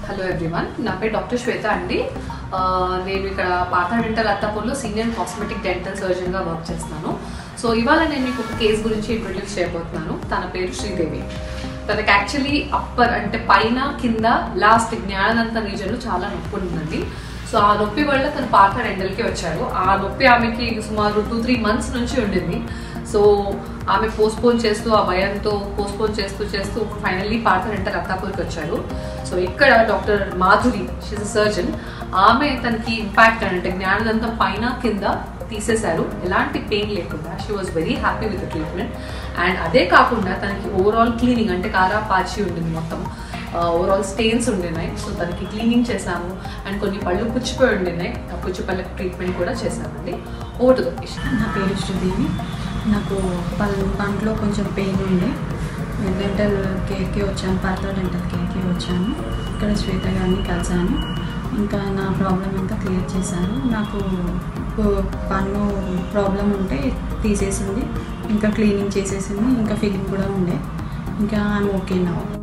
Hello everyone, నా పేరు doctor శ్వేత అండి. నేను ఇక్కడ పాత డెంటల్ అత్తాపూర్లో సీనియర్ కాస్మెటిక్ డెంటల్ సర్జన్గా వర్క్ చేస్తున్నాను. సో ఇవాళ నేను మీకు ఒక కేసు గురించి ఇంట్రొడ్యూస్ చేయబోతున్నాను. తన పేరు శ్రీదేవి. తనకి యాక్చువల్లీ అప్పర్ అంటే పైన కింద లాస్ట్ జ్ఞానంత రీజన్లో చాలా నొప్పి ఉందండి. సో ఆ నొప్పి వల్ల తను పాత డెంటల్కి వచ్చారు. ఆ నొప్పి ఆమెకి సుమారు 2-3 months నుంచి ఉండింది. సో ఆమె పోస్ట్పోన్ చేస్తూ ఆ భయంతో పోస్ట్పోన్ చేస్తూ ఫైనల్లీ పాత డెంటల్ అత్తాపూర్కి వచ్చారు. సో ఇక్కడ doctor Madhuri, she a surgeon, ఆమె తనకి ఇంపాక్ట్ అంటే జ్ఞానదంతం పైన కింద తీసేశారు, ఎలాంటి పెయిన్ లేకుండా. She was very happy with the treatment. And అదే కాకుండా తనకి ఓవరాల్ క్లీనింగ్ అంటే కారా పాచి ఉండింది, మొత్తం ఓవరాల్ స్టెయిన్స్ ఉండినాయి. సో తనకి క్లీనింగ్ చేసాము. అండ్ కొన్ని పళ్ళు పుచ్చిపోయి ఉండినాయి, ఆ పుచ్చిపళ్ళకి ట్రీట్మెంట్ కూడా చేసామండి. Over to the patient. నా పేరు శ్రీదేవి. నాకు పంటలో కొంచెం పెయిన్ ఉండే డెంటల్ కేర్కి వచ్చాను, పాత డెంటల్ కేర్కి వచ్చాను. ఇక్కడ శ్వేత గారిని కలిసాను. ఇంకా నా ప్రాబ్లం అంతా క్లియర్ చేశాను. నాకు పన్ను ప్రాబ్లం ఉంటే తీసేసింది, ఇంకా క్లీనింగ్ చేసేసింది, ఇంకా ఫిల్లింగ్ కూడా ఉండే. ఇంకా ఐఎమ్ ఓకే నౌ.